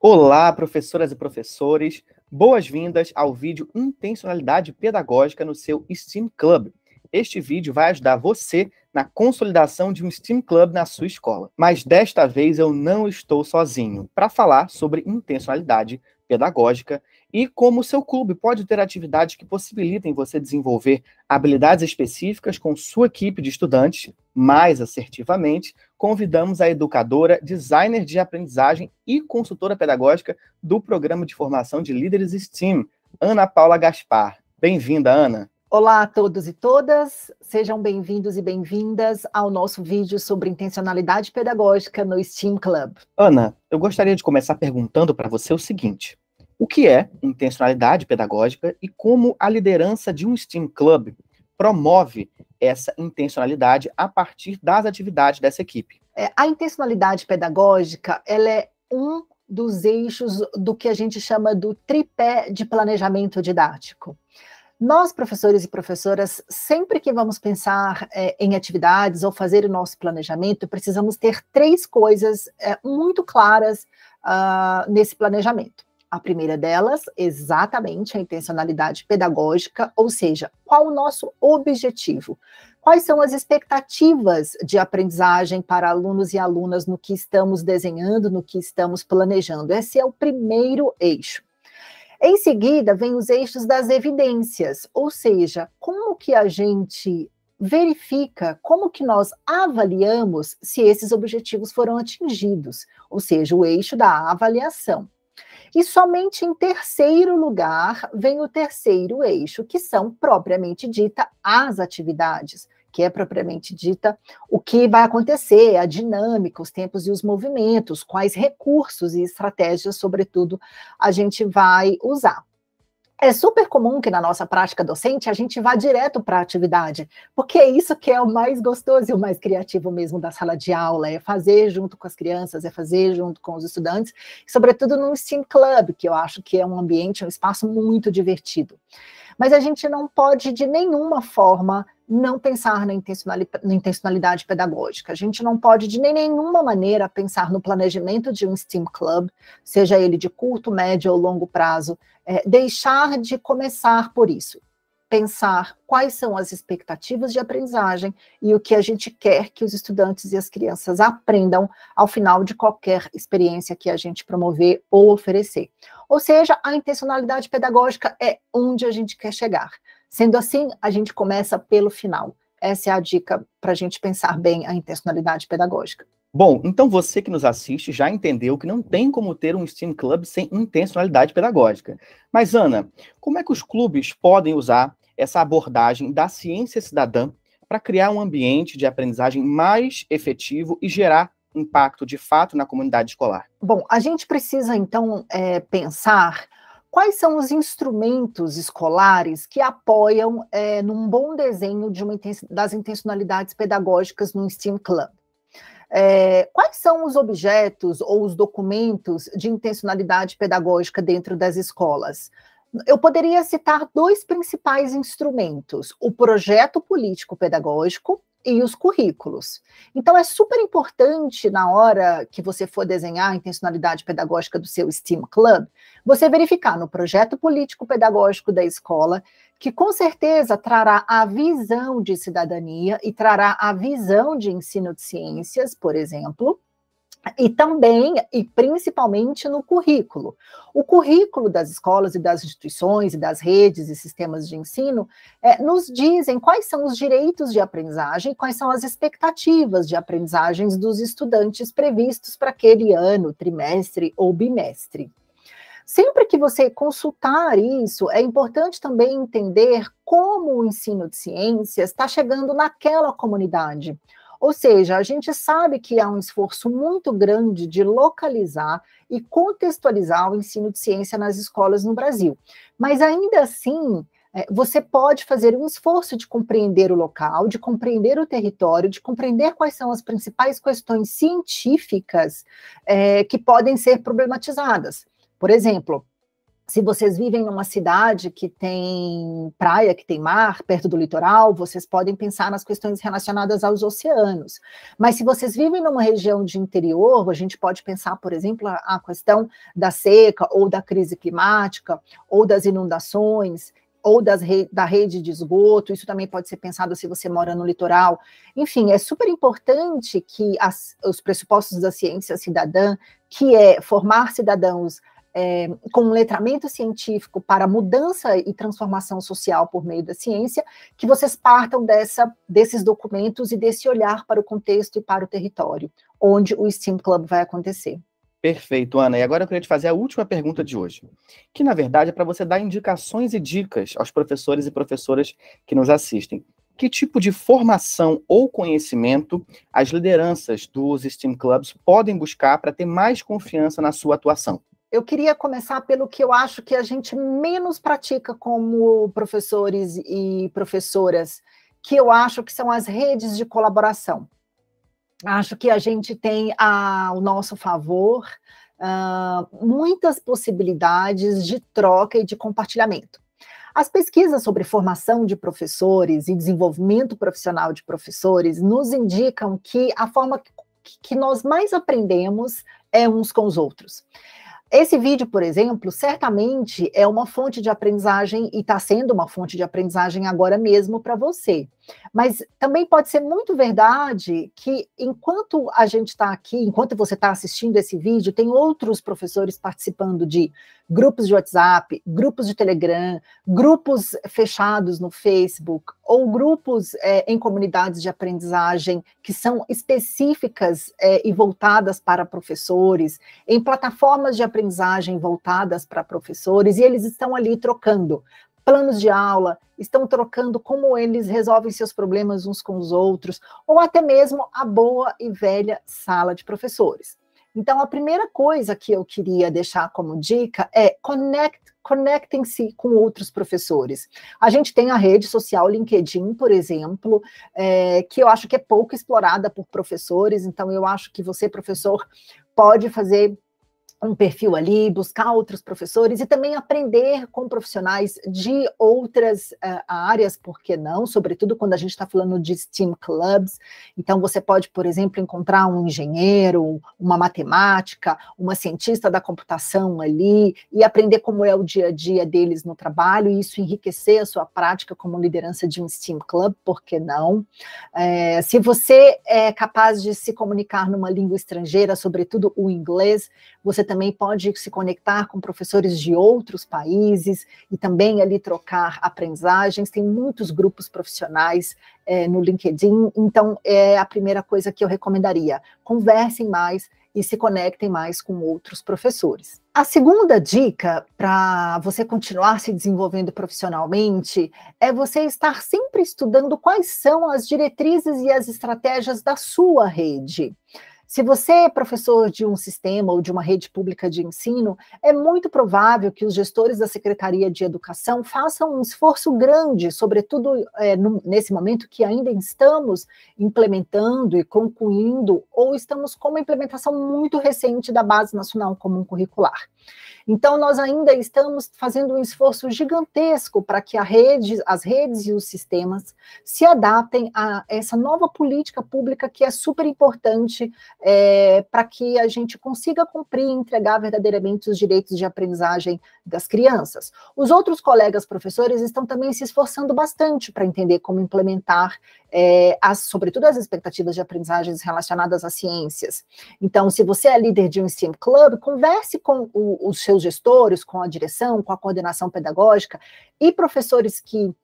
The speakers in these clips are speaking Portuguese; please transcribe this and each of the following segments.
Olá, professoras e professores, boas-vindas ao vídeo Intencionalidade Pedagógica no seu STEAM Club. Este vídeo vai ajudar você na consolidação de um STEAM Club na sua escola. Mas desta vez eu não estou sozinho para falar sobre intencionalidade pedagógica e como o seu clube pode ter atividades que possibilitem você desenvolver habilidades específicas com sua equipe de estudantes. Mais assertivamente, convidamos a educadora, designer de aprendizagem e consultora pedagógica do Programa de Formação de Líderes STEAM, Ana Paula Gaspar. Bem-vinda, Ana. Olá a todos e todas, sejam bem-vindos e bem-vindas ao nosso vídeo sobre intencionalidade pedagógica no STEAM Club. Ana, eu gostaria de começar perguntando para você o seguinte: o que é intencionalidade pedagógica e como a liderança de um STEAM Club promove essa intencionalidade a partir das atividades dessa equipe? A intencionalidade pedagógica, ela é um dos eixos do que a gente chama do tripé de planejamento didático. Nós, professores e professoras, sempre que vamos pensar em atividades ou fazer o nosso planejamento, precisamos ter três coisas muito claras nesse planejamento. A primeira delas, exatamente, a intencionalidade pedagógica, ou seja, qual o nosso objetivo? Quais são as expectativas de aprendizagem para alunos e alunas no que estamos desenhando, no que estamos planejando? Esse é o primeiro eixo. Em seguida, vem os eixos das evidências, ou seja, como que a gente verifica, como que nós avaliamos se esses objetivos foram atingidos, ou seja, o eixo da avaliação. E somente em terceiro lugar vem o terceiro eixo, que são propriamente dita as atividades, que é propriamente dita o que vai acontecer, a dinâmica, os tempos e os movimentos, quais recursos e estratégias, sobretudo, a gente vai usar. É super comum que na nossa prática docente a gente vá direto para a atividade, porque é isso que é o mais gostoso e o mais criativo mesmo da sala de aula, é fazer junto com as crianças, é fazer junto com os estudantes, sobretudo no STEAM Club, que eu acho que é um ambiente, um espaço muito divertido. Mas a gente não pode, de nenhuma forma, não pensar na intencionalidade pedagógica. A gente não pode, de nenhuma maneira, pensar no planejamento de um STEAM Club, seja ele de curto, médio ou longo prazo, deixar de começar por isso. Pensar quais são as expectativas de aprendizagem e o que a gente quer que os estudantes e as crianças aprendam ao final de qualquer experiência que a gente promover ou oferecer. Ou seja, a intencionalidade pedagógica é onde a gente quer chegar. Sendo assim, a gente começa pelo final. Essa é a dica para a gente pensar bem a intencionalidade pedagógica. Bom, então você que nos assiste já entendeu que não tem como ter um STEAM Club sem intencionalidade pedagógica. Mas, Ana, como é que os clubes podem usar essa abordagem da ciência cidadã para criar um ambiente de aprendizagem mais efetivo e gerar impacto de fato na comunidade escolar? Bom, a gente precisa então pensar quais são os instrumentos escolares que apoiam num bom desenho das intencionalidades pedagógicas no STEAM Club. Quais são os objetos ou os documentos de intencionalidade pedagógica dentro das escolas? Eu poderia citar dois principais instrumentos: o projeto político-pedagógico e os currículos. Então, é super importante, na hora que você for desenhar a intencionalidade pedagógica do seu STEAM Club, você verificar no projeto político-pedagógico da escola, que com certeza trará a visão de cidadania e trará a visão de ensino de ciências, por exemplo, e também, e principalmente, no currículo. O currículo das escolas e das instituições e das redes e sistemas de ensino nos dizem quais são os direitos de aprendizagem, quais são as expectativas de aprendizagens dos estudantes previstos para aquele ano, trimestre ou bimestre. Sempre que você consultar isso, é importante também entender como o ensino de ciências está chegando naquela comunidade. Ou seja, a gente sabe que há um esforço muito grande de localizar e contextualizar o ensino de ciência nas escolas no Brasil. Mas ainda assim, você pode fazer um esforço de compreender o local, de compreender o território, de compreender quais são as principais questões científicas que podem ser problematizadas. Por exemplo, Se vocês vivem numa cidade que tem praia, que tem mar, perto do litoral, vocês podem pensar nas questões relacionadas aos oceanos. Mas se vocês vivem numa região de interior, a gente pode pensar, por exemplo, a questão da seca, ou da crise climática, ou das inundações, ou da rede de esgoto. Isso também pode ser pensado se você mora no litoral. Enfim, é super importante que os pressupostos da ciência cidadã, que é formar cidadãos com um letramento científico para mudança e transformação social por meio da ciência, que vocês partam desses documentos e desse olhar para o contexto e para o território, onde o STEAM Club vai acontecer. Perfeito, Ana. E agora eu queria te fazer a última pergunta de hoje, que na verdade é para você dar indicações e dicas aos professores e professoras que nos assistem. Que tipo de formação ou conhecimento as lideranças dos STEAM Clubs podem buscar para ter mais confiança na sua atuação? Eu queria começar pelo que eu acho que a gente menos pratica como professores e professoras, que eu acho que são as redes de colaboração. Acho que a gente tem ao nosso favor muitas possibilidades de troca e de compartilhamento. As pesquisas sobre formação de professores e desenvolvimento profissional de professores nos indicam que a forma que nós mais aprendemos é uns com os outros. Esse vídeo, por exemplo, certamente é uma fonte de aprendizagem e está sendo uma fonte de aprendizagem agora mesmo para você. Mas também pode ser muito verdade que enquanto a gente está aqui, enquanto você está assistindo esse vídeo, tem outros professores participando de grupos de WhatsApp, grupos de Telegram, grupos fechados no Facebook, ou grupos em comunidades de aprendizagem que são específicas e voltadas para professores, em plataformas de aprendizagem voltadas para professores, e eles estão ali trocando planos de aula, estão trocando como eles resolvem seus problemas uns com os outros, ou até mesmo a boa e velha sala de professores. Então, a primeira coisa que eu queria deixar como dica é conectem-se com outros professores. A gente tem a rede social LinkedIn, por exemplo, que eu acho que é pouco explorada por professores, então eu acho que você, professor, pode fazer um perfil ali, buscar outros professores e também aprender com profissionais de outras áreas, por que não? Sobretudo quando a gente está falando de STEAM Clubs. Então, você pode, por exemplo, encontrar um engenheiro, uma matemática, uma cientista da computação ali e aprender como é o dia a dia deles no trabalho e isso enriquecer a sua prática como liderança de um STEAM Club, por que não? Se você é capaz de se comunicar numa língua estrangeira, sobretudo o inglês, você também pode se conectar com professores de outros países e também ali trocar aprendizagens. Tem muitos grupos profissionais no LinkedIn, então é a primeira coisa que eu recomendaria. Conversem mais e se conectem mais com outros professores. A segunda dica para você continuar se desenvolvendo profissionalmente é você estar sempre estudando quais são as diretrizes e as estratégias da sua rede. Se você é professor de um sistema ou de uma rede pública de ensino, é muito provável que os gestores da Secretaria de Educação façam um esforço grande, sobretudo nesse momento que ainda estamos implementando e concluindo, ou estamos com uma implementação muito recente da Base Nacional Comum Curricular. Então, nós ainda estamos fazendo um esforço gigantesco para que as redes e os sistemas se adaptem a essa nova política pública que é super importante para que a gente consiga cumprir e entregar verdadeiramente os direitos de aprendizagem das crianças. Os outros colegas professores estão também se esforçando bastante para entender como implementar, sobretudo as expectativas de aprendizagens relacionadas às ciências. Então, se você é líder de um STEAM Club, converse com os seus gestores, com a direção, com a coordenação pedagógica e professores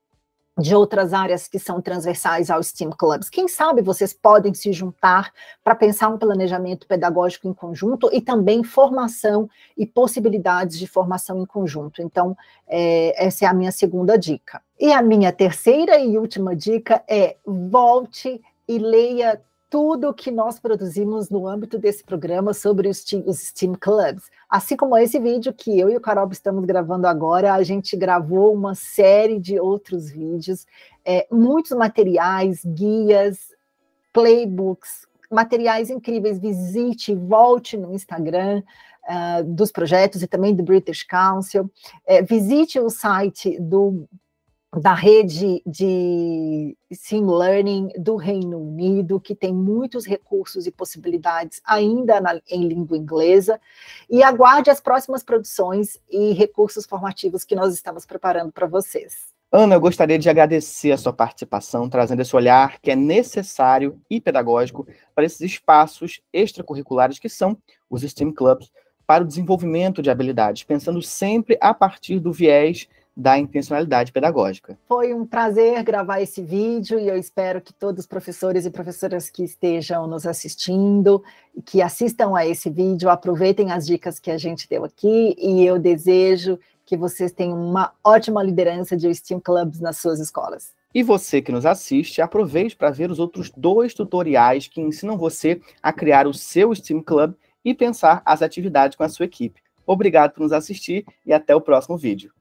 de outras áreas que são transversais aos STEAM Clubs. Quem sabe vocês podem se juntar para pensar um planejamento pedagógico em conjunto e também formação e possibilidades de formação em conjunto. Então, essa é a minha segunda dica. E a minha terceira e última dica é volte e leia tudo que nós produzimos no âmbito desse programa sobre os STEAM Clubs. Assim como esse vídeo que eu e o Carol estamos gravando agora, a gente gravou uma série de outros vídeos, muitos materiais, guias, playbooks, materiais incríveis. Visite, volte no Instagram dos projetos e também do British Council. Visite o site da rede de Sim Learning do Reino Unido, que tem muitos recursos e possibilidades ainda em língua inglesa, e aguarde as próximas produções e recursos formativos que nós estamos preparando para vocês. Ana, eu gostaria de agradecer a sua participação, trazendo esse olhar que é necessário e pedagógico para esses espaços extracurriculares que são os STEAM Clubs, para o desenvolvimento de habilidades, pensando sempre a partir do viés da intencionalidade pedagógica. Foi um prazer gravar esse vídeo e eu espero que todos os professores e professoras que estejam nos assistindo, que assistam a esse vídeo, aproveitem as dicas que a gente deu aqui e eu desejo que vocês tenham uma ótima liderança de STEAM Clubs nas suas escolas. E você que nos assiste, aproveite para ver os outros 2 tutoriais que ensinam você a criar o seu STEAM Club e pensar as atividades com a sua equipe. Obrigado por nos assistir e até o próximo vídeo.